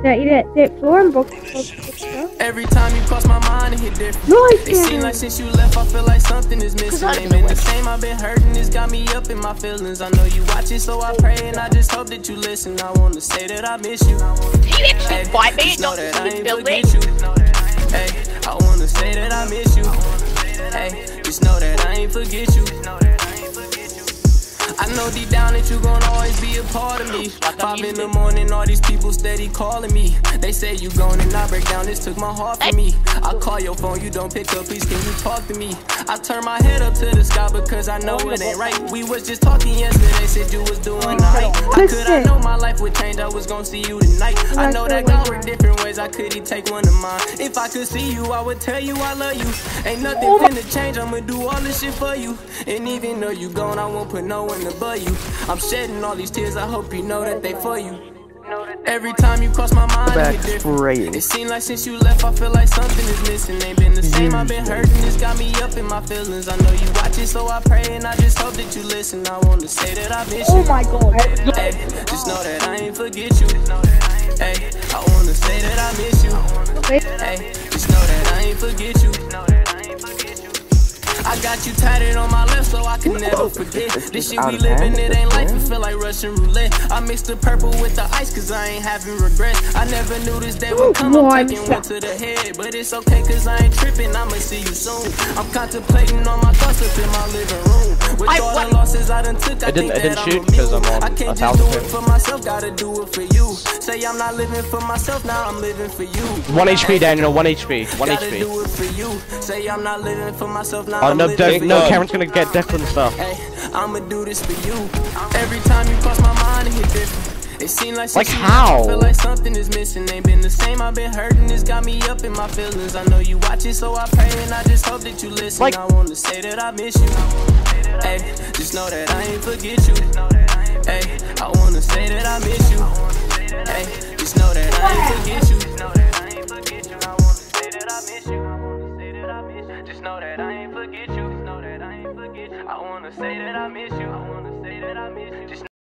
Det floor box. Every time you cross my mind, it hit different. Nice. It seems like since you left, I feel like something is missing. Ain't been the same, I've been hurting, it's got me up in my feelings. I know you watch it, so I pray and I just hope that you listen. I wanna say that I miss you. You actually fight me, Just know not that I ain't building. forget you. Hey, I wanna say that I miss you. Hey, just know that I ain't forget you. I know deep down that you gon' always be a part of me. 5 in the morning, all these people steady calling me. They say you gone and I break down, this took my heart from me. I call your phone, you don't pick up, please can you talk to me? I turn my head up to the sky because I know it ain't right. We was just talking yesterday, said you was doing alright. How could I know my life would change, I was gon' see you tonight. I know that God work different ways, I could he take one of mine. If I could see you, I would tell you I love you. Ain't nothing finna change, I'ma do all this shit for you. And even though you gone, I won't put no one above you. I'm shedding all these tears, I hope you know that they for you. Every time you cross my mind, it different. It seems like since you left, I feel like something is missing. Ain't been the same, I've been hurting, it's got me up in my feelings. I know you watch it, so I pray and I just hope that you listen. I wanna say that I miss you. Oh my god. Hey, just know that I ain't forget you. Hey, I wanna say that I miss you. Hey, just know that I ain't forget you. I got you tatted on my left so I can never forget. This shit we living, it ain't life, it feel like Russian roulette. I mixed the purple with the ice cause I ain't having regrets. I never knew this day would come, I'm taking one to the head. But it's okay cause I ain't tripping, I'ma see you soon. I'm contemplating on my thoughts up in my living room. With all the losses I done took, I didn't shoot because I'm on 1,000. I can't just do it for myself, gotta do it for you. Say I'm not living for myself, now I'm living for you. 1 HP, Daniel, 1 HP, 1 Gotta HP. do it for you. Say I'm not living for myself, now No, Karen's gonna get Declan stuff. Hey, I'ma do this for you. Every time you cross my mind, it hit different. It seems like how? I feel like something is missing. Ain't been the same, I've been hurting, it's got me up in my feelings. I know you watch it, so I pray and I just hope that you listen. I wanna say that I miss you. Hey, just know that I ain't forget you. Hey, I wanna say that I miss you. Hey, just know that I ain't forget you. I wanna say that I miss you. Just know that I ain't forget you. I wanna say that I miss you.